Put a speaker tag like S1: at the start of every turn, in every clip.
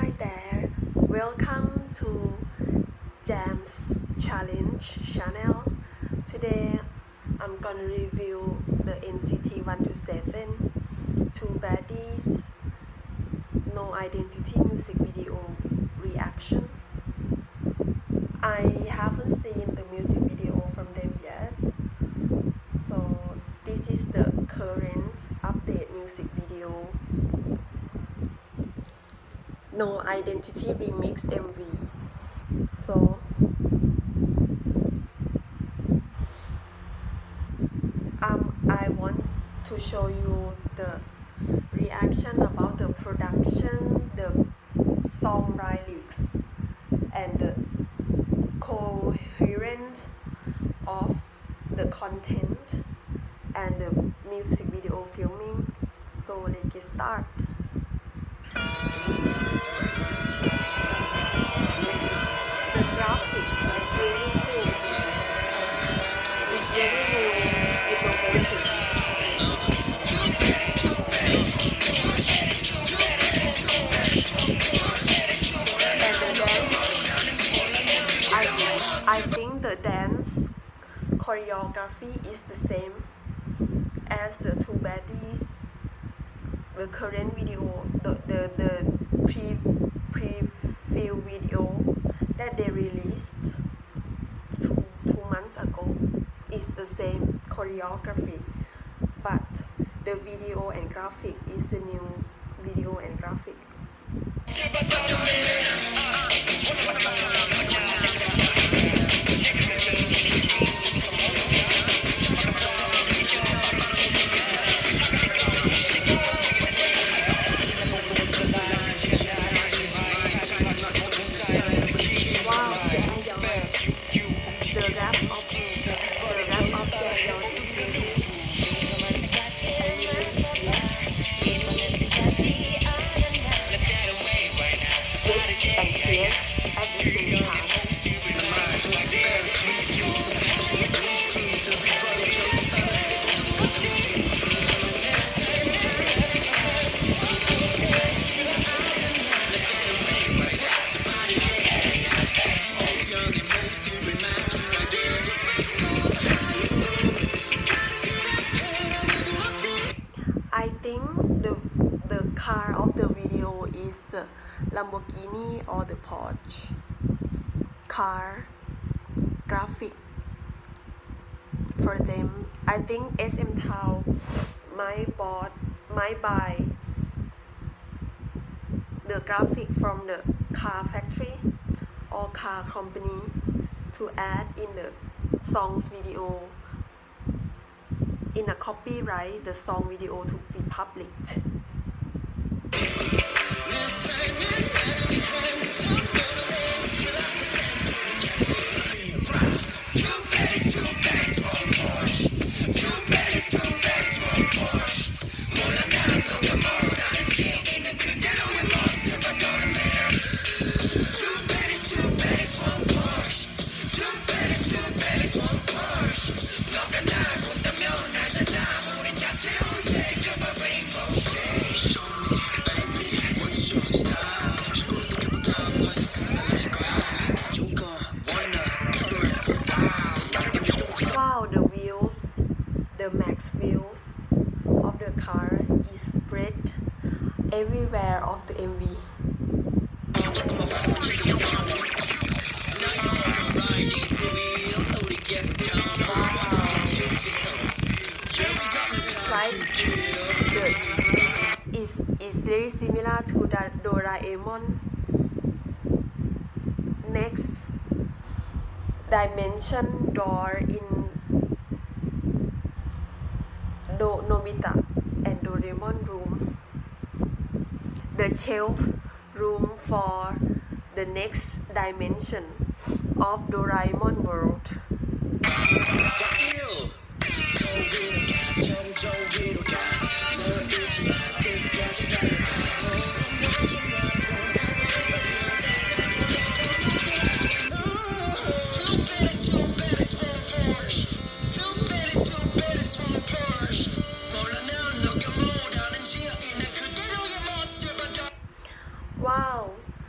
S1: Hi there, welcome to Jam's Challenge channel. Today I'm gonna review the NCT 127 Two Baddies No Identity music video reaction. I haven't seen the music video from them yet, so this is the current update music video. No Identity remix MV. So I want to show you the reaction about the production, the song lyrics, and the coherence of the content and the music video filming. So let's get started. The graphic is really cool. It's very new, innovative. And the dance, I think the dance choreography is the same as the Two Baddies. The current video, the preview video that they released two months ago is the same choreography, but the video and graphic is a new video and graphic. I think the car of the video is the Lamborghini or the Porsche car graphic for them. I think SM Town might buy the graphic from the car factory or car company to add in the song's video, in a copyright the song video to be published. Wow, the wheels, the max wheels of the car is spread everywhere of the MV. It's very similar to the Doraemon. Next dimension door in Nobita and Doraemon room. The shelf room for the next dimension of Doraemon world. Wow,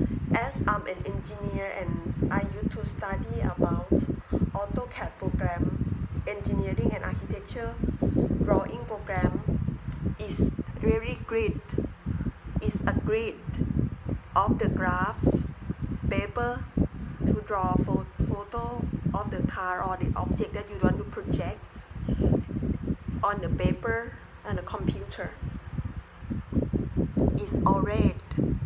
S1: As I'm an engineer and I used to study about AutoCAD program, engineering and architecture, drawing program is very great. It's a grid of the graph paper to draw photo of the car or the object that you want to project on the paper and the computer. It's all red.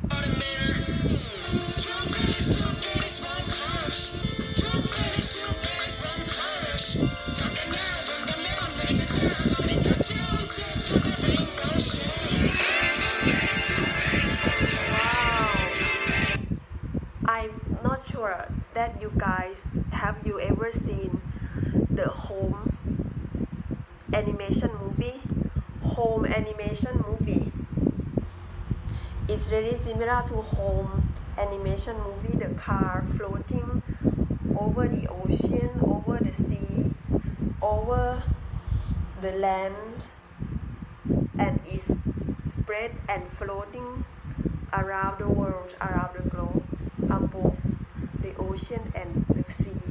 S1: I'm not sure that you guys have you ever seen the home animation movie. Home animation movie is very similar to home animation movie. The car floating over the ocean, over the sea, over the land, and is spread and floating around the world, around the globe, above the ocean and the sea.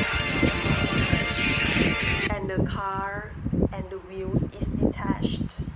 S1: And the car and the wheels is detached.